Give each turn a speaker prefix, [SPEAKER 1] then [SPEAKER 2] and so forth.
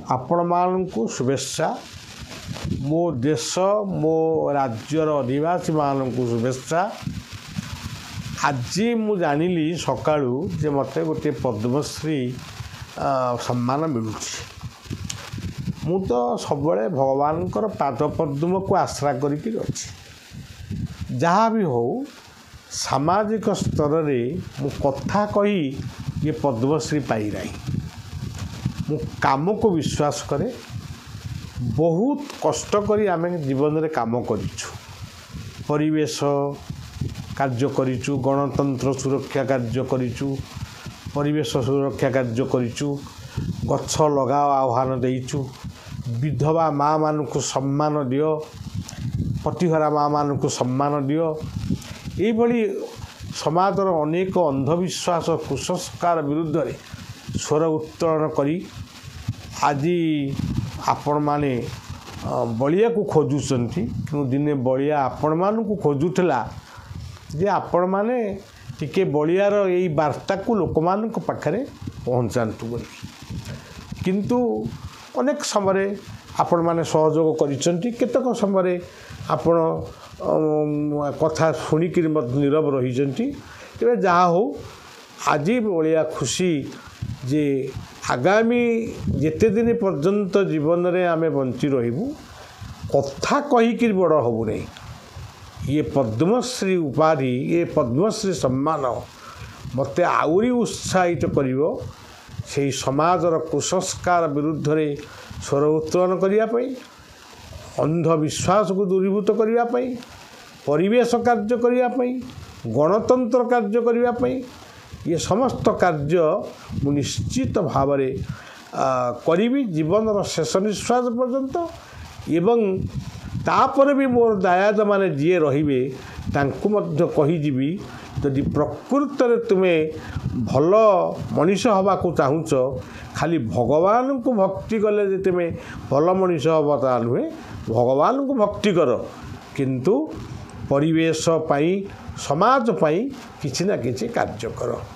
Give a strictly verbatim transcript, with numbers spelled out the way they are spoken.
[SPEAKER 1] आपण मानू शुभेच्छा मो देश मो राज्यर अधिवासी मानू शुभेच्छा। आज मु जानिली सकाळू जे मते गोटे पद्मश्री सम्मान मिलू मु तो सब भगवान पाद पद्म को आश्रा करी अच्छी जहाँ भी हो सामाजिक स्तर रे मु कथा कही ये पद्मश्री पाई रही मु काम को विश्वास करे बहुत कष्ट करी आमे जीवन रे काम करिछु परिवेश कार्य करिछु गणतंत्र सुरक्षा कार्य करिछु परिवेश सुरक्षा कार्य करिछु गछ लगाओ आह्वान देइछु विधवा माँ मान को सम्मान दियो पतिहरा माँ मान को सम्मान दियो ये भली समाजर अनेक अंधविश्वास कुसंस्कार विरुद्ध रे स्वर उत्तोलन करी आज आपण माने बलिया को खोजुचंती कि दिने बलिया आपण मान को खोजुला जे आपण माने टिके बलियार यही वार्ता को लोक मान पाखरे पहुँचातु बोली किंतु अनेक समय आपण माने सहयोग करिसंती केतक समय आपण कथा शुणिक नीरव रही जहाँ हो आज बलिया खुशी जे आगामी जेते दिन पर्यंत जीवन रे आमे बंची रहिबू कथा कहीकि बड़ हबू नहीं ये पद्मश्री उपाधि ये पद्मश्री सम्मान मते आउरी उत्साहित करिवो से समाजर कुसंस्कार विरुद्ध रे स्वर उत्तोलन करिया पई अंधविश्वास को दूरीभूत करिया पई परिवेश कार्य करिया पई गणतंत्र कार्य करिया पई ये समस्त कार्य मु निश्चित भाव में करी जीवन शेष निश्वास पर्यंत एवं तापर भी मोर दायाद माने जी रे कहीजी जदि प्रकृत रे तुम्हें भल मनीष हवा को चाहूच खाली भगवान को भक्ति कले जे तुम्हें भल मनीष हम ता नुहे भगवान को भक्ति कर किंतु परिवेश पाई समाज पाई किछि ना किछि कार्य कर।